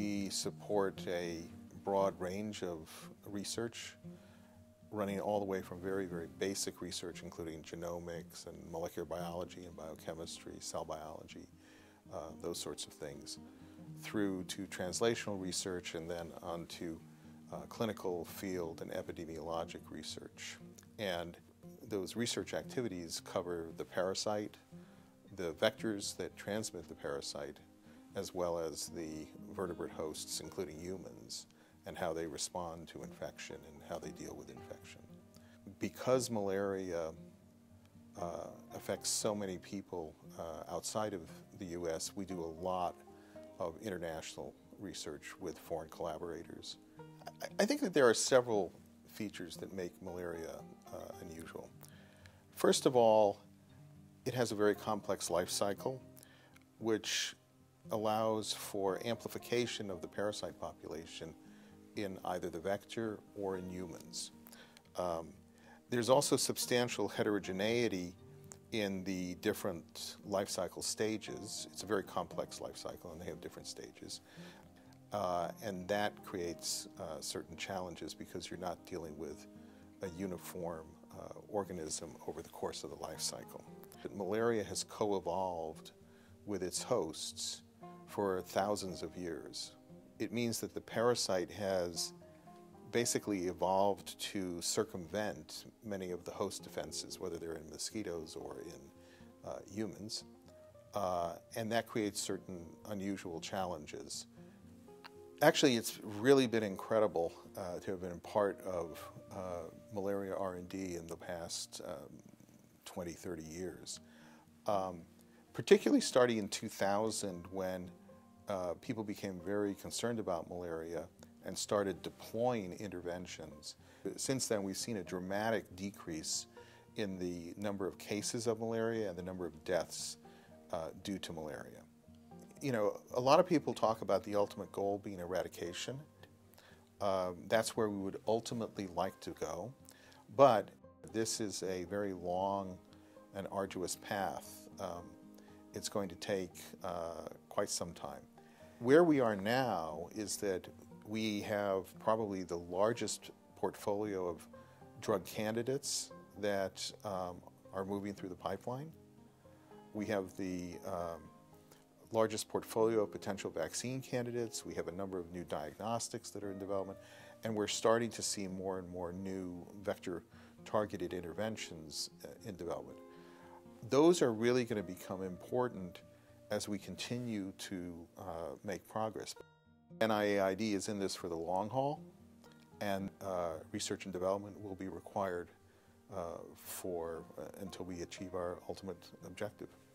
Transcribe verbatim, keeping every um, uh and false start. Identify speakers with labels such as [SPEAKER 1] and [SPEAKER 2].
[SPEAKER 1] We support a broad range of research, running all the way from very, very basic research, including genomics and molecular biology and biochemistry, cell biology, uh, those sorts of things, through to translational research and then onto uh, clinical field and epidemiologic research. And those research activities cover the parasite, the vectors that transmit the parasite, as well as the vertebrate hosts, including humans, and how they respond to infection and how they deal with infection. Because malaria uh, affects so many people uh, outside of the U S, we do a lot of international research with foreign collaborators. I, I think that there are several features that make malaria uh, unusual. First of all, it has a very complex life cycle, which allows for amplification of the parasite population in either the vector or in humans. Um, there's also substantial heterogeneity in the different life cycle stages. It's a very complex life cycle, and they have different stages. Uh, and that creates uh, certain challenges because you're not dealing with a uniform uh, organism over the course of the life cycle. But malaria has co-evolved with its hosts for thousands of years. It means that the parasite has basically evolved to circumvent many of the host defenses, whether they're in mosquitoes or in uh, humans, uh, and that creates certain unusual challenges. Actually, it's really been incredible uh, to have been part of uh, malaria R and D in the past um, twenty, thirty years. Um, particularly starting in two thousand, when uh, people became very concerned about malaria and started deploying interventions. Since then, we've seen a dramatic decrease in the number of cases of malaria and the number of deaths uh, due to malaria. You know, a lot of people talk about the ultimate goal being eradication. Um, that's where we would ultimately like to go. But this is a very long and arduous path. Um, it's going to take uh, quite some time. Where we are now is that we have probably the largest portfolio of drug candidates that um, are moving through the pipeline. We have the um, largest portfolio of potential vaccine candidates. We have a number of new diagnostics that are in development, and we're starting to see more and more new vector-targeted interventions uh, in development. Those are really going to become important as we continue to uh, make progress. N I A I D is in this for the long haul, and uh, research and development will be required uh, for uh, until we achieve our ultimate objective.